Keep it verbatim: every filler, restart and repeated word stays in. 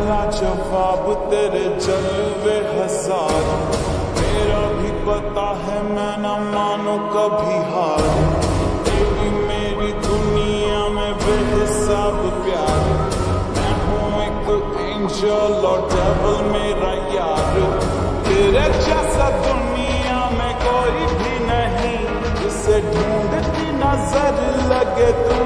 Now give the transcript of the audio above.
जवाब तेरे जलवे हजार, मेरा भी पता है मैं न मानू कभी हार। तेरी मेरी दुनिया में बेहिसाब प्यार, मैं हूँ एक एंजल और डेविल मेरा यार। तेरे जैसा दुनिया में कोई भी नहीं, जिसे ढूंढती नजर लगे तू